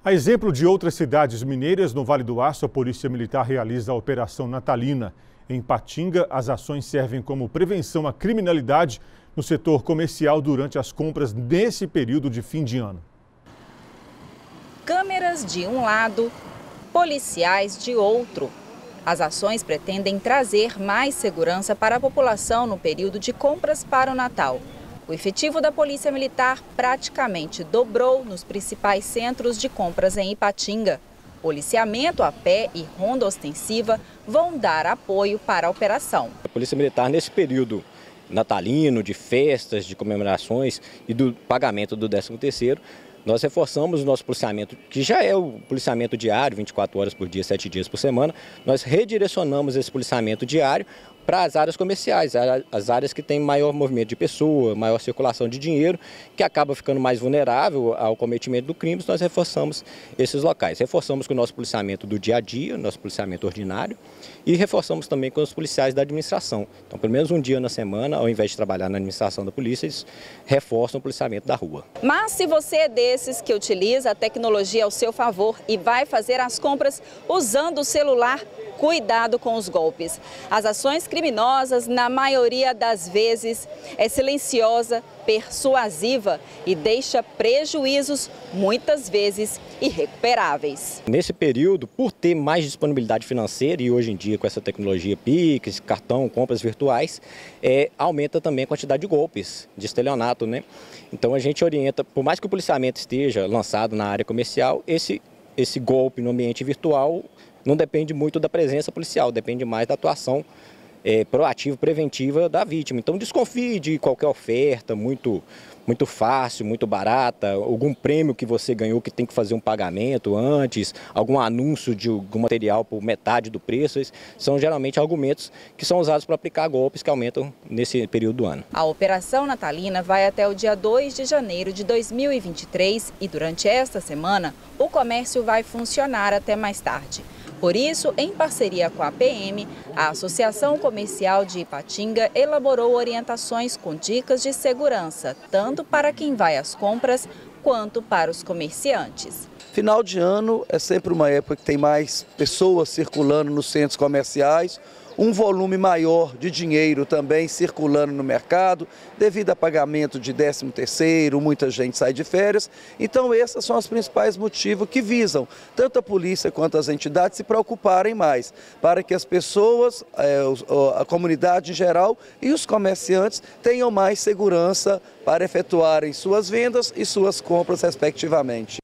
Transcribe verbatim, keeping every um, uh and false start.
A exemplo de outras cidades mineiras, no Vale do Aço, a Polícia Militar realiza a Operação Natalina. Em Ipatinga, as ações servem como prevenção à criminalidade no setor comercial durante as compras nesse período de fim de ano. Câmeras de um lado, policiais de outro. As ações pretendem trazer mais segurança para a população no período de compras para o Natal. O efetivo da Polícia Militar praticamente dobrou nos principais centros de compras em Ipatinga. Policiamento a pé e ronda ostensiva vão dar apoio para a operação. A Polícia Militar, nesse período natalino, de festas, de comemorações e do pagamento do décimo terceiro, nós reforçamos o nosso policiamento, que já é o policiamento diário, vinte e quatro horas por dia, sete dias por semana. Nós redirecionamos esse policiamento diário para as áreas comerciais, as áreas que têm maior movimento de pessoa, maior circulação de dinheiro, que acaba ficando mais vulnerável ao cometimento do crime. Nós reforçamos esses locais. Reforçamos com o nosso policiamento do dia a dia, nosso policiamento ordinário, e reforçamos também com os policiais da administração. Então, pelo menos um dia na semana, ao invés de trabalhar na administração da polícia, eles reforçam o policiamento da rua. Mas se você é desses que utiliza a tecnologia ao seu favor e vai fazer as compras usando o celular, cuidado com os golpes. As ações criminosas, na maioria das vezes, é silenciosa, persuasiva e deixa prejuízos, muitas vezes, irrecuperáveis. Nesse período, por ter mais disponibilidade financeira e hoje em dia com essa tecnologia Pix, cartão, compras virtuais, é, aumenta também a quantidade de golpes, de estelionato, né? Então a gente orienta, por mais que o policiamento esteja lançado na área comercial, esse, esse golpe no ambiente virtual não depende muito da presença policial, depende mais da atuação é, proativa, preventiva da vítima. Então desconfie de qualquer oferta muito, muito fácil, muito barata, algum prêmio que você ganhou que tem que fazer um pagamento antes, algum anúncio de algum material por metade do preço. Esses são geralmente argumentos que são usados para aplicar golpes que aumentam nesse período do ano. A Operação Natalina vai até o dia dois de janeiro de dois mil e vinte e três e durante esta semana o comércio vai funcionar até mais tarde. Por isso, em parceria com a P M, a Associação Comercial de Ipatinga elaborou orientações com dicas de segurança, tanto para quem vai às compras quanto para os comerciantes. Final de ano é sempre uma época que tem mais pessoas circulando nos centros comerciais, um volume maior de dinheiro também circulando no mercado, devido a pagamento de décimo terceiro, muita gente sai de férias. Então esses são os principais motivos que visam tanto a polícia quanto as entidades se preocuparem mais, para que as pessoas, a comunidade em geral e os comerciantes tenham mais segurança para efetuarem suas vendas e suas compras respectivamente.